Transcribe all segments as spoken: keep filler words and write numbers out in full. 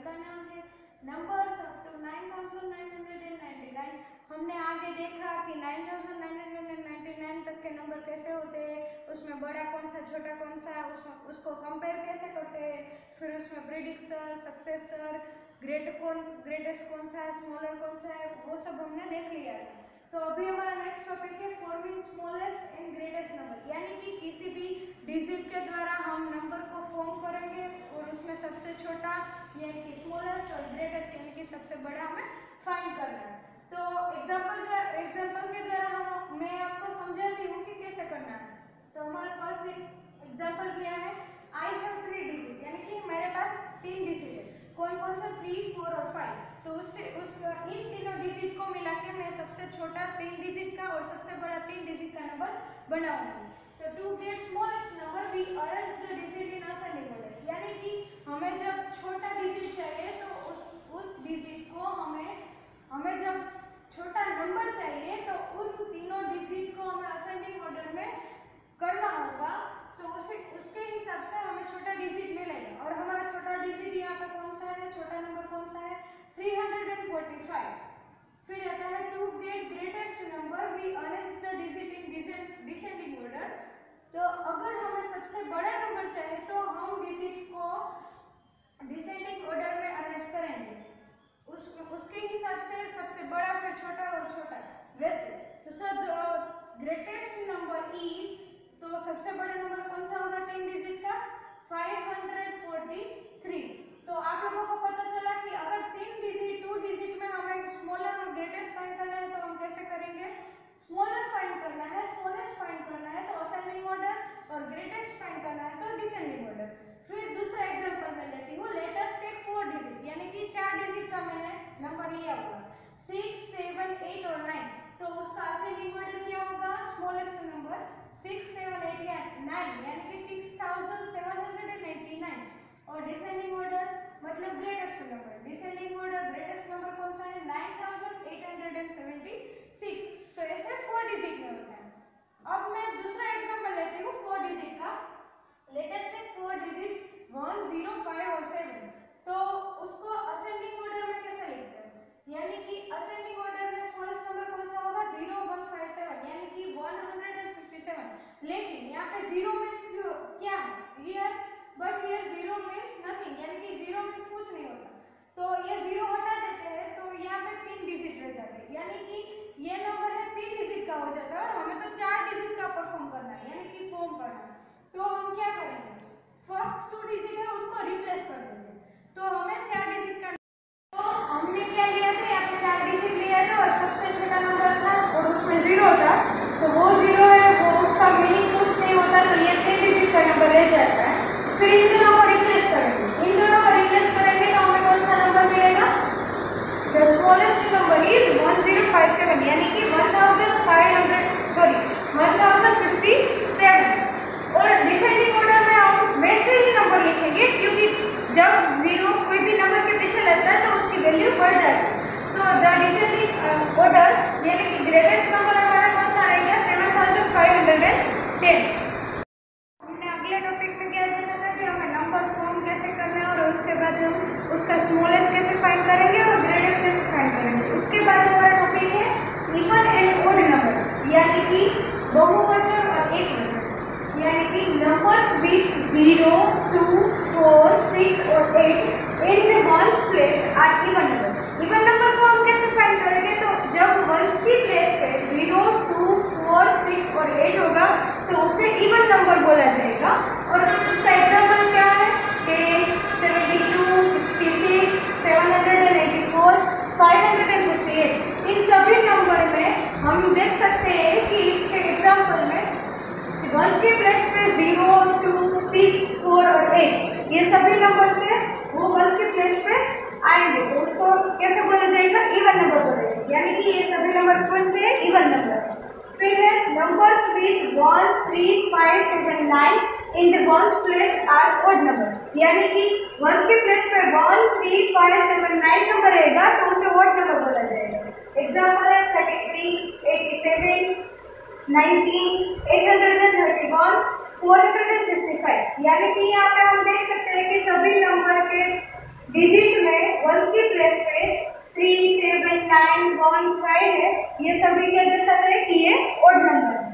का नाम है numbers up to nine thousand nine hundred ninety nine. हमने आगे देखा कि nine thousand nine hundred ninety nine तक के नंबर कैसे होते हैं, उसमें बड़ा कौन सा छोटा कौन सा है, उसमें उसको कंपेयर कैसे करते हैं, फिर उसमें प्रिडिक्सर, सक्सेसर, ग्रेट कौन ग्रेटेस्ट कौन सा है, स्मॉलर कौन सा है, वो सब हमने देख लिया है। तो अभी हमारा नेक्स्ट टॉपिक है forming smallest and greatest number, यानी कि किसी भी डिजिट के द्वारा हम नंबर को फॉर्म करेंगे और उसमें सबसे छोटा यानी कि स्मॉलेस्ट और ग्रेटेस्ट यानी कि सबसे बड़ा हमें फाइंड करना है। तो एग्जांपल का एग्जांपल के द्वारा हम मैं आपको समझाती हूँ कि कैसे करना है। तो हमारे पास एक एग्जांपल दिया है, आई हैव थ्री डिजिट, यानी कि मेरे पास तीन डिजिट है। कौन कौन सा? थ्री, फोर और फाइव। तो उससे उस इन तीनों डिजिट को मिला के मैं सबसे छोटा तीन डिजिट का और सबसे बड़ा तीन डिजिट का नंबर बनाऊंगी। तो to get smallest number we arrange the digit in ascending order, यानी कि हमें जब छोटा डिजिट चाहिए तो उस उस डिजिट को हमें हमें जब छोटा नंबर चाहिए तो उन तीनों डिजिट को हमें असेंडिंग ऑर्डर में करना होगा। तो उसे उसके हिसाब से हमें छोटा डिजिट मिलेगा और हमारा छोटा डिजिट यहाँ पे कौन सा है, छोटा नंबर कौन सा है? Three hundred forty five. फिर आता है to get greatest number we arrange the digit in descending order. तो अगर हमें सबसे बड़ा नंबर चाहिए तो हम डिजिट को डिसेंडिंग ऑर्डर में अरेंज करेंगे, उस उसके हिसाब से सबसे बड़ा फिर छोटा और छोटा वैसे। तो सर ग्रेटेस्ट नंबर इज, तो सबसे बड़ा नंबर कौन सा होगा तीन डिजिट का? Five hundred forty three. तो आप लोगों को पता चला कि अगर तीन डिजिट टू डिजिट में हमें स्मॉलर और ग्रेटेस्ट फाइंड करना है तो हम कैसे करेंगे? स्मॉलर फाइंड करना है, स्मॉलेस्ट फाइंड करना है तो असेंडिंग ऑर्डर और ग्रेटेस्ट फाइंड करना है तो डिसेंडिंग ऑर्डर। फिर दूसरा एग्जांपल मैं लेती हूँ, let us take four digit, यानी कि चार डिजिट का मैंने नंबर लिया हुआ सिक्स, सेवन, एट और नाइन। तो उसका असेंडिंग ऑर्डर क्या होगा? Smallest number six, seven, eight या नाइन, यानी कि six thousand seven hundred ninety nine. और डिसेंडिंग ऑर्डर मतलब greatest number, descending order greatest number कौन सा है? Nine thousand eight hundred seventy six. तो ऐसे फोर डिजिट में होता है। अब मैं दूसरा एग्जांपल लेती हूँ फोर डिजिट का, लेटेस्ट है four digit one, zero, five और सेवन। तो उसको असेंडिंग ऑर्डर में कैसे लिखते हैं? यानी कि असेंडिंग ऑर्डर में स्मॉलेस्ट नंबर कौन सा होगा? जीरो, वन, फाइव, सेवन, यानी कि वन हंड्रेड फिफ्टी सेवन। लेकिन यहाँ पे जीरो मींस क्या है? Here but here zero means nothing, यानी कि जीरो मींस कुछ नहीं होता। तो ये जीरो हटा देते हैं तो यहाँ पे तीन डिजिट रह जाते हैं, यानी कि ये नंबर है तीन डिजिट का हो जाता है और हमें तो चार डिजिट का परफॉर्म करना है, यानी कि फॉर्म करना है। तो हम क्या करेंगे? फर्स्ट टू डिजिट है उसको रिप्लेस कर देंगे, तो हमें चार डिजिट का। तो हमने क्या लिया था? यहाँ पे चार डिजिट लिया था और सबसे छोटा नंबर था और उसमें जीरो था, तो वो जीरो है वो उसका मीनिंग कुछ नहीं होता, तो ये तीन डिजिट का नंबर रह जाता है। फिर इन दोनों को रिप्लेस करेंगे, इन दोनों को रिप्लेस करेंगे तो हमें कौन सा नंबर मिलेगा? The smallest number is one zero five seven, यानी कि one thousand five hundred sorry one thousand fifty seven. और डिसेंडिंग ऑर्डर में हम वैसे ही नंबर लिखेंगे क्योंकि जब जीरो कोई भी नंबर के पीछे लगता है तो उसकी वैल्यू बढ़ जाती है। तो द डिसेंडिंग ऑर्डर यानी कि ग्रेटेस्ट नंबर हमारा कौन सा रहेगा? Seven thousand five hundred ten. हमने अगले टॉपिक में क्या जाना था कि हमें नंबर फॉर्म कैसे करना है और उसके बाद हम उसका स्मॉलेस्ट कैसे फाइंड करेंगे और ग्रेटेस्ट कैसे फाइंड करेंगे। उसके बाद हमारा टॉपिक है इवन एंड ऑड नंबर, यानी कि बहुवचन और एक वचन, यानी कि numbers with zero, two, four, six और eight in ones place are even number. Even number को हम कैसे फाइंड करेंगे? तो जब वंस की प्लेस पे जीरो, टू, फोर, सिक्स और एट होगा तो उसे इवन नंबर बोला जाएगा। और उसका एग्जांपल क्या है? Ten, seventy two, sixty six, seven hundred eighty four, five hundred fifty eight. इन सभी नंबर में हम देख सकते हैं कि इसके एग्जांपल में वंस के प्लेस पे जीरो, टू, सिक्स, फोर और एट ये सभी नंबर से वो वंस के प्लेस पे आएंगे, तो उसको कैसे बोला जाएगा? इवन नंबर बोला जाएगा, यानी कि ये सभी नंबर कौन से? Even number. फिर है numbers with one, three, five, seven, nine in the ones place are odd number, यानी कि वंस के प्लेस पे one, three, five, seven, nine number रहेगा तो उसे ऑड नंबर बोला जाएगा। एग्जांपल है thirty three, eighty seven, nineteen, eight hundred thirty one, four hundred fifty five, यानी कि यहाँ पे हम देख सकते हैं कि सभी नंबर के डिजिट में वंस की प्लेस पे three seven nine one five है, ये सभी क्या दर्शाता है कि ये ओड नंबर है।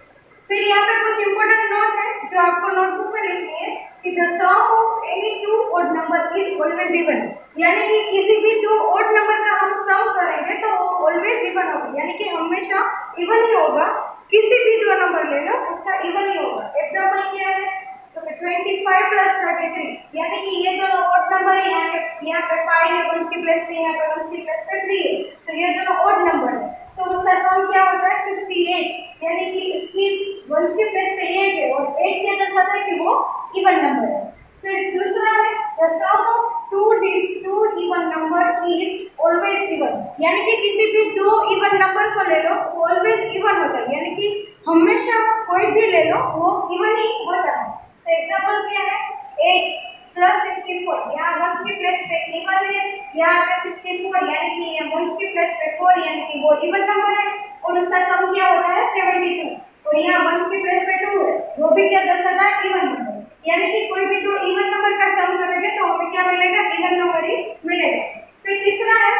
फिर यहाँ पे कुछ इंपॉर्टेंट नोट है जो आपको नोटबुक में लिखनी है कि the sum of any two odd number is always even, यानी कि किसी भी दो ओड नंबर का हम सम करेंगे तो वो ऑलवेज इवन होगा, यानी कि हमेशा इवन ही होगा। किसी भी दो नंबर ले लो उसका इवन ही होगा। एग्जांपल क्या है, तो twenty five plus thirty three, यानी कि ये दोनों ओड नंबर है, यहाँ पे यहाँ पे फाइव है वन की प्लेस पे, यहाँ पे वन की प्लेस पे थ्री है, तो ये दोनों ओड नंबर है, तो उसका सम क्या होता है फिफ्टी एट, यानी कि इसकी वन की प्लेस पे एक है और एट के दर्शाता है कि वो इवन नंबर है। फिर दूसरा है the sum of two two even number is always even, यानी कि किसी भी दो इवन नंबर को ले लो वो ऑलवेज इवन होता है, यानी कि हमेशा कोई भी ले लो वो इवन ही होता है। तो एग्जांपल क्या है, एट प्लस सिक्सटी फोर, यहाँ वन की प्लेस पे इवन है, यहाँ पे सिक्सटी फोर यानी कि यहाँ वन की प्लेस पे फोर यानी कि वो इवन नंबर है, और उसका सम क्या होता है सेवेंटी टू, और यहाँ वन की प्लेस पे टू है, वो भी क्या दर्शाता है इवन नंबर, यानी कि कोई भी दो इवन नंबर का सम करेंगे तो हमें क्या मिलेगा, इवन नंबर ही मिलेगा। फिर तीसरा है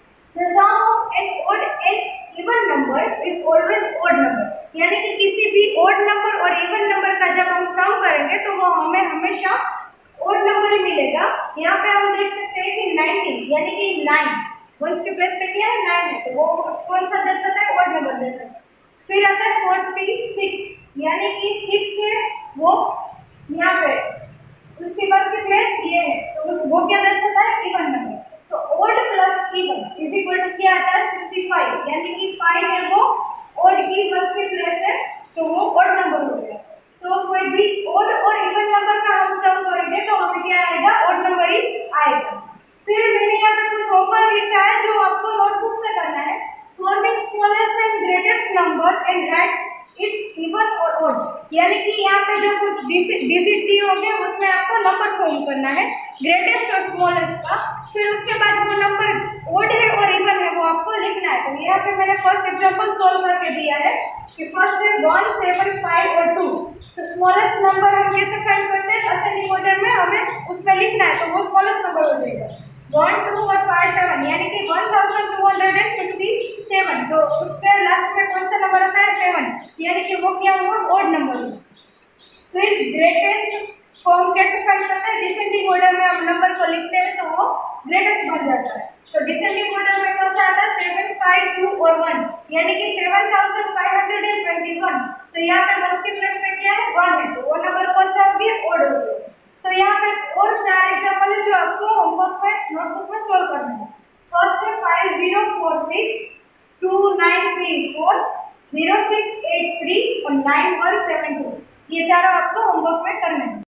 the sum of an odd an even number is always odd number, यानी कि किसी भी ओड नंबर और इवन नंबर का जब हम सम करेंगे तो वो हमें हमेशा ओड नंबर ही मिलेगा। यहाँ पे हम देख सकते हैं कि नाइनटीन यानी कि नाइन, वन के प्लेस पे क्या है नाइन है, तो वो कौन सा दर्शाता है, ओड नंबर दर्शाता है। फिर आता है फोर्टी सिक्स, यानी कि सिक्स है वो यहाँ पे उसके बाद की प्लेस ये है, तो वो क्या दर्शाता है इवन नंबर, तो odd plus even is equal to क्या आता है सिक्सटी फाइव, यानी कि फाइव है वो ओड की वन की प्लेस है तो वो ओड नंबर हो गया। तो कोई भी ओड और इवन नंबर का हम सम करेंगे तो हमें क्या आएगा, ओड नंबर ही आएगा। फिर मैंने यहाँ पे कुछ होमवर्क लिखा है जो आपको नोटबुक में करना है, forming smallest and greatest number and write its even और ओड, यानी कि यहाँ पे जो कुछ डिजिट दिए होंगे उसमें आपको नंबर फॉर्म करना है ग्रेटेस्ट और स्मॉलेस्ट का, फिर उसके बाद वो नंबर ओड है और इवन है वो आपको लिखना है। तो यहाँ पे मैंने फर्स्ट एग्जांपल सोल्व करके दिया है कि फर्स्ट है वन सेवन फाइव और टू, तो स्मॉलेस्ट नंबर हम कैसे फाइंड करते हैं, असेंडिंग ऑर्डर में हमें उसमें लिखना है, तो वो स्मॉलेस्ट नंबर हो जाएगा वन टू और फाइव सेवन, यानी कि one thousand two hundred and fifty seven, तो उसके लास्ट में कौन सा नंबर आता है सेवन, यानी कि वो क्या हुआ, ओड नंबर हुआ। फिर ग्रेटेस्ट को हम कैसे फाइंड करते हैं, डिसेंडिंग ऑर्डर में हम नंबर को लिखते हैं तो वो ग्रेटेस्ट बन जाता है, तो डिसेंडिंग ऑर्डर में कौन सा आता है सेवन फाइव टू और वन, यानी कि seven thousand five hundred and twenty one, तो यहाँ पे वन की प्लेस पे क्या है वन है, तो वो नंबर कौन सा हो गया, ओड हो गया। तो यहाँ पे और चार एग्जाम्पल है जो आपको होमवर्क में नोटबुक में सोल्व करना है। फर्स्ट है five zero four six two nine three four zero six eight three और नाइन वन सेवन टू, ये चारों आपको होमवर्क में करना है।